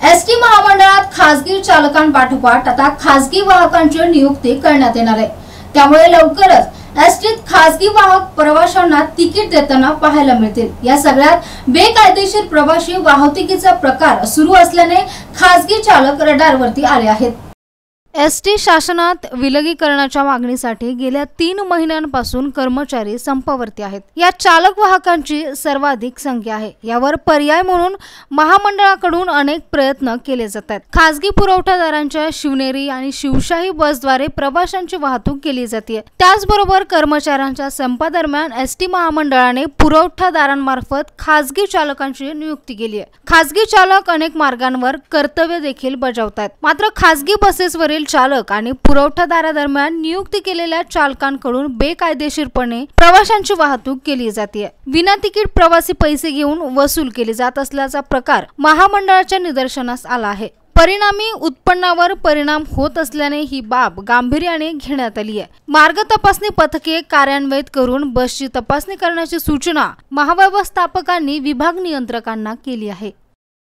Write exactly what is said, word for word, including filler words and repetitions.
ST महामंडळात खासगी चालकांपाठोपाठ आता खासगी वाहकांची नियुक्ती करण्यात येणार आहे। त्यामुळे लवकरच एसटीत खासगी वाहक प्रवाशांना तिकीट देताना पाहायला मिळतील। या सगळ्यात बेकायदेशीर प्रवासी वाहतुकीचा प्रकार सुरू असल्याने खासगी चालक रडारवरती आले आहेत। एसटी शासनात विलगीकरणाच्या मागणीसाठी गेल्या तीन महिन्यांपासून कर्मचारी संपावरती आहेत। या चालक वाहकांची सर्वाधिक संख्या आहे। यावर पर्याय म्हणून महामंडळाकडून अनेक प्रयत्न केले जातात। खासगी पुरवठादारांच्या शिवनेरी आणि शिवशाही बसद्वारे प्रवाशांची वाहतूक केली जाते। त्याचबरोबर कर्मचाऱ्यांच्या संपादरम्यान एसटी महामंडळाने पुरवठादारांमार्फत खासगी चालकांची नियुक्ती केली आहे। खासगी चालक अनेक मार्गांवर कर्तव्य देखील बजावतात। मात्र खासगी बसेसवरील चालक आणि पुरवठादारादरम्यान नियुक्ती केलेल्या चालकांकडून बेकायदेशीरपणे प्रवाशांची वाहतूक केली जाते। विना तिकीट प्रवासी पैसे घेऊन वसूल केले जात असल्याचा प्रकार महामंडळाच्या निदर्शनास आला आहे। परिणामी उत्पन्नावर परिणाम होत असल्याने ही बाब गांभीर्याने घेण्यात आली आहे। मार्ग तपासणी पथके कार्यान्वित करून बसची तपासणी करण्याची सूचना महाव्यवस्थापकांनी विभाग नियंत्रकांना केली आहे।